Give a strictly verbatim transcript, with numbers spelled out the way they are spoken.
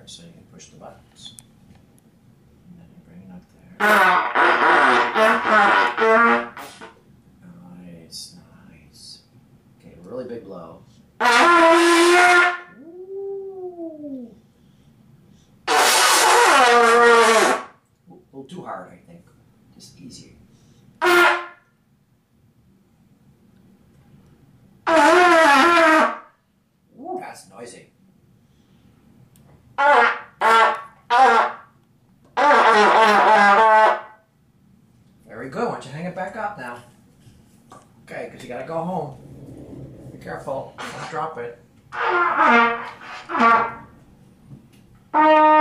so you can push the buttons. And then you bring it up there. Nice, nice. Okay, really big blow. Ooh. A little too hard, I think. Just easier. Ooh, that's noisy. Very good. Why don't you hang it back up now? Okay, because you gotta go home. Be careful. Don't drop it.